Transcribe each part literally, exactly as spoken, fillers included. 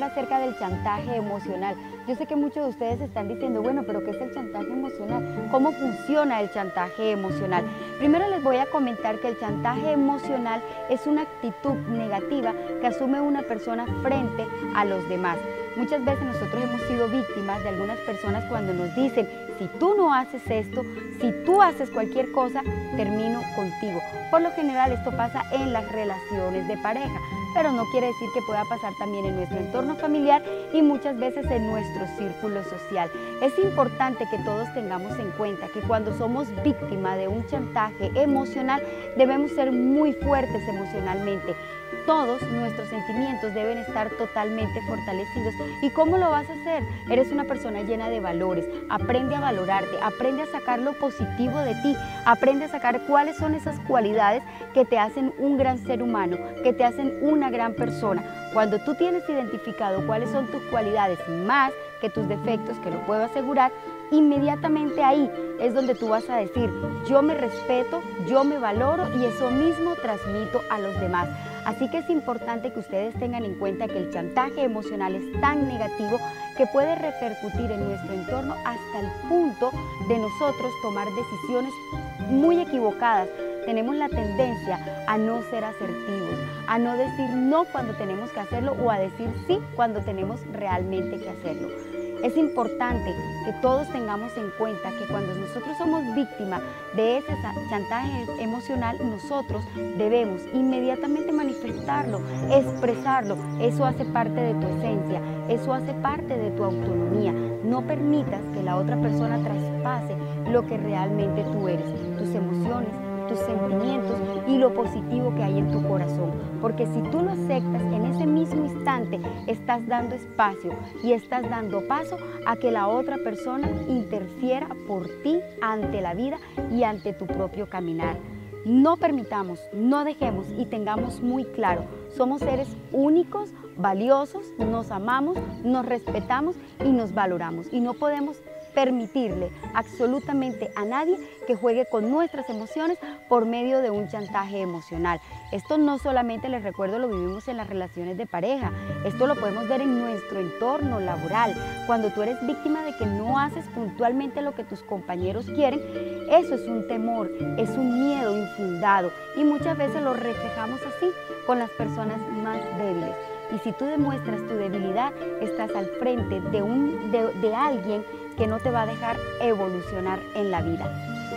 acerca del chantaje emocional. Yo sé que muchos de ustedes están diciendo, bueno, pero ¿qué es el chantaje emocional? ¿Cómo funciona el chantaje emocional? Primero les voy a comentar que el chantaje emocional es una actitud negativa que asume una persona frente a los demás. Muchas veces nosotros hemos sido víctimas de algunas personas cuando nos dicen, si tú no haces esto, si tú haces cualquier cosa, termino contigo. Por lo general esto pasa en las relaciones de pareja, pero no quiere decir que pueda pasar también en nuestro entorno familiar y muchas veces en nuestro círculo social. Es importante que todos tengamos en cuenta que cuando somos víctimas de un chantaje emocional, debemos ser muy fuertes emocionalmente. Todos nuestros sentimientos deben estar totalmente fortalecidos. ¿Y cómo lo vas a hacer? Eres una persona llena de valores. Aprende a valorarte, aprende a sacar lo positivo de ti, aprende a sacar cuáles son esas cualidades que te hacen un gran ser humano, que te hacen una gran persona. Cuando tú tienes identificado cuáles son tus cualidades más que tus defectos, que lo puedo asegurar, inmediatamente ahí es donde tú vas a decir, yo me respeto, yo me valoro y eso mismo transmito a los demás. Así que es importante que ustedes tengan en cuenta que el chantaje emocional es tan negativo que puede repercutir en nuestro entorno hasta el punto de nosotros tomar decisiones muy equivocadas. Tenemos la tendencia a no ser asertivos, a no decir no cuando tenemos que hacerlo o a decir sí cuando tenemos realmente que hacerlo. Es importante que todos tengamos en cuenta que cuando nosotros somos víctimas de ese chantaje emocional, nosotros debemos inmediatamente manifestarlo, expresarlo. Eso hace parte de tu esencia, eso hace parte de tu autonomía. No permitas que la otra persona traspase lo que realmente tú eres, tus emociones, tus sentimientos y lo positivo que hay en tu corazón, porque si tú lo aceptas en ese mismo instante estás dando espacio y estás dando paso a que la otra persona interfiera por ti ante la vida y ante tu propio caminar. No permitamos, no dejemos y tengamos muy claro, somos seres únicos, valiosos, nos amamos, nos respetamos y nos valoramos y no podemos permitirle absolutamente a nadie que juegue con nuestras emociones por medio de un chantaje emocional. Esto no solamente, les recuerdo, lo vivimos en las relaciones de pareja, esto lo podemos ver en nuestro entorno laboral. Cuando tú eres víctima de que no haces puntualmente lo que tus compañeros quieren, eso es un temor, es un miedo infundado y muchas veces lo reflejamos así con las personas más débiles. Y si tú demuestras tu debilidad, estás al frente de, un, de, de alguien que no te va a dejar evolucionar en la vida.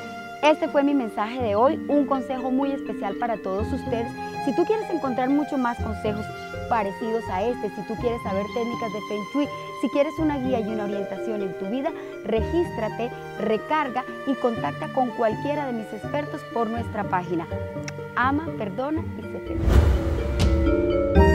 Este fue mi mensaje de hoy, un consejo muy especial para todos ustedes. Si tú quieres encontrar mucho más consejos parecidos a este, si tú quieres saber técnicas de Feng Shui, si quieres una guía y una orientación en tu vida, regístrate, recarga y contacta con cualquiera de mis expertos por nuestra página. Ama, perdona y sé feliz.